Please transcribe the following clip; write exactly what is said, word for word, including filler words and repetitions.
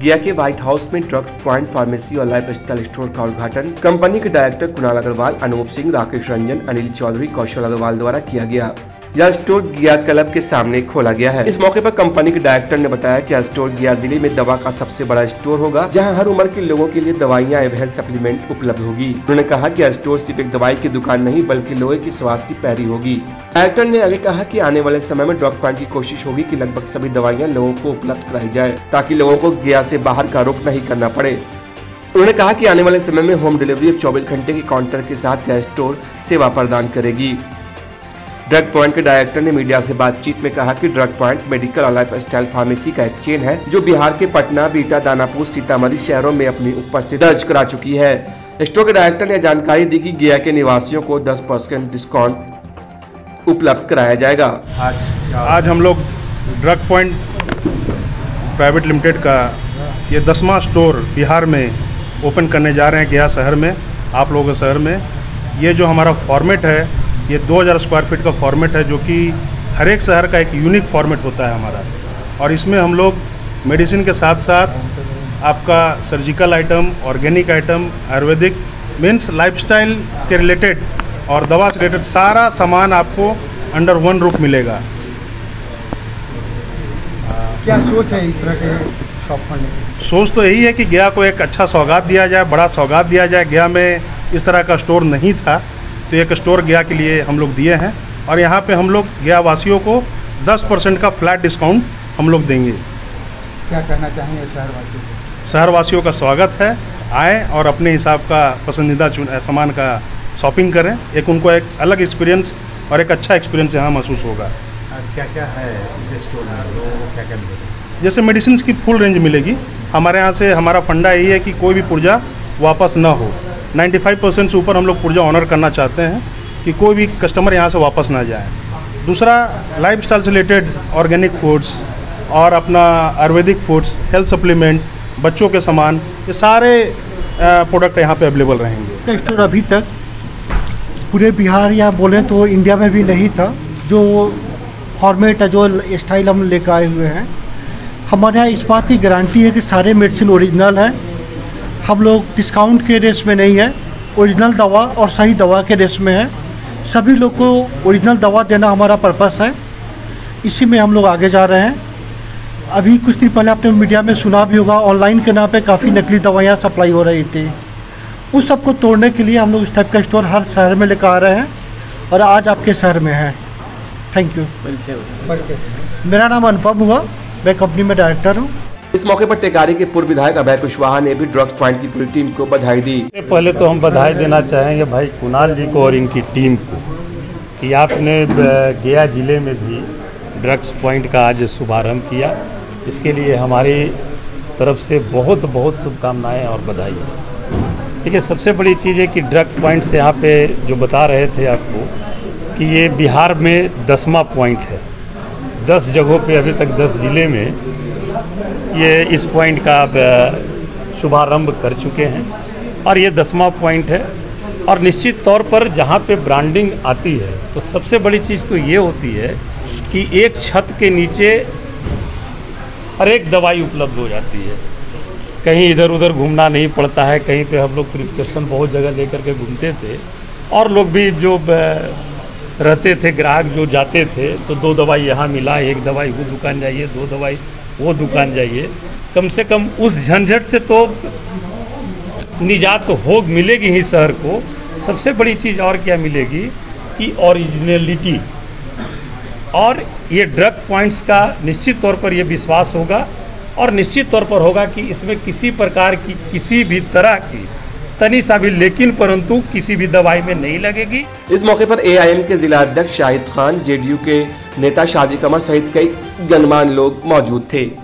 गया के White House में ड्रग्स पॉइंट फार्मेसी और लाइफ स्टाइल स्टोर का उद्घाटन कंपनी के डायरेक्टर कुणाल अग्रवाल, अनूप सिंह, राकेश रंजन, अनिल चौधरी, कौशल अग्रवाल द्वारा किया गया। यह स्टोर गया क्लब के सामने खोला गया है। इस मौके पर कंपनी के डायरेक्टर ने बताया कि यह स्टोर गया जिले में दवा का सबसे बड़ा स्टोर होगा, जहां हर उम्र के लोगों के लिए दवाइयां एवं हेल्थ सप्लीमेंट उपलब्ध होगी। उन्होंने कहा कि यह स्टोर सिर्फ एक दवाई की दुकान नहीं बल्कि लोगों की स्वास्थ्य की पैरी होगी। डायरेक्टर ने आगे कहा कि आने वाले समय में ड्रग पॉइंट की कोशिश होगी कि लगभग सभी दवाइयाँ लोगों को उपलब्ध कराई जाए, ताकि लोगों को गया से बाहर का रुख नहीं करना पड़े। उन्होंने कहा कि आने वाले समय में होम डिलीवरी और चौबीस घंटे के काउंटर के साथ यह स्टोर सेवा प्रदान करेगी। ड्रग पॉइंट के डायरेक्टर ने मीडिया से बातचीत में कहा कि ड्रग पॉइंट मेडिकल और लाइफ स्टाइल फार्मेसी का एक चेन है, जो बिहार के पटना, बीटा, दानापुर, सीतामढ़ी शहरों में अपनी उपस्थिति दर्ज करा चुकी है। स्टोर के डायरेक्टर ने जानकारी दी कि गया के निवासियों को दस परसेंट डिस्काउंट उपलब्ध कराया जाएगा। आज आज हम लोग ड्रग पॉइंट प्राइवेट लिमिटेड का ये दसवां स्टोर बिहार में ओपन करने जा रहे हैं, गया शहर में, आप लोगों के शहर में। ये जो हमारा फॉर्मेट है, ये दो हज़ार स्क्वायर फीट का फॉर्मेट है, जो कि हर एक शहर का एक यूनिक फॉर्मेट होता है हमारा। और इसमें हम लोग मेडिसिन के साथ साथ आपका surgical item, organic item, Ayurvedic means lifestyle के रिलेटेड और दवा से रिलेटेड सारा सामान आपको अंडर वन रूफ मिलेगा। क्या सोच है इस तरह के शॉप खोलने की? सोच तो यही है कि गया को एक अच्छा सौगात दिया जाए, बड़ा सौगात दिया जाए। गया में इस तरह का स्टोर नहीं था, तो एक स्टोर गया के लिए हम लोग दिए हैं। और यहाँ पे हम लोग गया वासियों को दस परसेंट का फ्लैट डिस्काउंट हम लोग देंगे। क्या कहना चाहेंगे शहरवासियों को? शहरवासियों का स्वागत है, आएँ और अपने हिसाब का पसंदीदा सामान का शॉपिंग करें। एक उनको एक अलग एक्सपीरियंस और एक अच्छा एक्सपीरियंस यहाँ महसूस होगा। क्या क्या है इस स्टोर में, लोगों को क्या क्या मिलेगा? जैसे मेडिसिन की फुल रेंज मिलेगी हमारे यहाँ से। हमारा फंडा यही है कि कोई भी पुर्जा वापस ना हो। पचानवे परसेंट से ऊपर हम लोग पुर्जा ऑनर करना चाहते हैं कि कोई भी कस्टमर यहाँ से वापस ना जाए। दूसरा, लाइफ स्टाइल से रिलेटेड ऑर्गेनिक फूड्स और अपना आयुर्वेदिक फूड्स, हेल्थ सप्लीमेंट, बच्चों के सामान, ये सारे प्रोडक्ट यहाँ पे अवेलेबल रहेंगे। स्टोर अभी तक पूरे बिहार या बोलें तो इंडिया में भी नहीं था। जो फॉर्मेट है, जो स्टाइल हम लेकर आए हुए हैं, हमारे यहाँ इस बात की गारंटी है कि सारे मेडिसिन ओरिजिनल हैं। हम लोग डिस्काउंट के रेस में नहीं है, ओरिजिनल दवा और सही दवा के रेस में है। सभी लोग को ओरिजिनल दवा देना हमारा पर्पस है, इसी में हम लोग आगे जा रहे हैं। अभी कुछ दिन पहले आपने मीडिया में सुना भी होगा, ऑनलाइन के नाम पे काफ़ी नकली दवाइयाँ सप्लाई हो रही थी। उस सब को तोड़ने के लिए हम लोग इस टाइप का स्टोर हर शहर में लेकर आ रहे हैं और आज आपके शहर में है। Thank you. मेरा नाम अनुपम हुआ, मैं कंपनी में डायरेक्टर हूँ। इस मौके पर टेकारी के पूर्व विधायक अभय कुशवाहा ने भी ड्रग्स पॉइंट की पूरी टीम को बधाई दी। पहले तो हम बधाई देना चाहेंगे भाई कुणाल जी को और इनकी टीम को कि आपने गया जिले में भी ड्रग्स पॉइंट का आज शुभारंभ किया। इसके लिए हमारी तरफ से बहुत बहुत शुभकामनाएं और बधाई है। देखिए, सबसे बड़ी चीज़ है कि ड्रग पॉइंट से यहाँ पे जो बता रहे थे आपको कि ये बिहार में दसवां पॉइंट है। दस जगहों पे अभी तक दस ज़िले में ये इस पॉइंट का शुभारंभ कर चुके हैं और ये दसवां पॉइंट है। और निश्चित तौर पर जहाँ पे ब्रांडिंग आती है तो सबसे बड़ी चीज़ तो ये होती है कि एक छत के नीचे हर एक दवाई उपलब्ध हो जाती है। कहीं इधर उधर घूमना नहीं पड़ता है। कहीं पे हम लोग प्रिस्क्रिप्शन बहुत जगह लेकर के घूमते थे और लोग भी जो रहते थे, ग्राहक जो जाते थे, तो दो दवाई यहाँ मिला, एक दवाई वो दुकान जाइए, दो दवाई वो दुकान जाइए। कम से कम उस झंझट से तो निजात हो मिलेगी ही शहर को। सबसे बड़ी चीज़ और क्या मिलेगी कि ओरिजिनलिटी। और ये ड्रग पॉइंट्स का निश्चित तौर पर ये विश्वास होगा और निश्चित तौर पर होगा कि इसमें किसी प्रकार की किसी भी तरह की तनी सा भी लेकिन परंतु किसी भी दवाई में नहीं लगेगी। इस मौके पर ए आई एम के जिला अध्यक्ष Shahid Khan, J D U के नेता शाजी कमर सहित कई गणमान्य लोग मौजूद थे।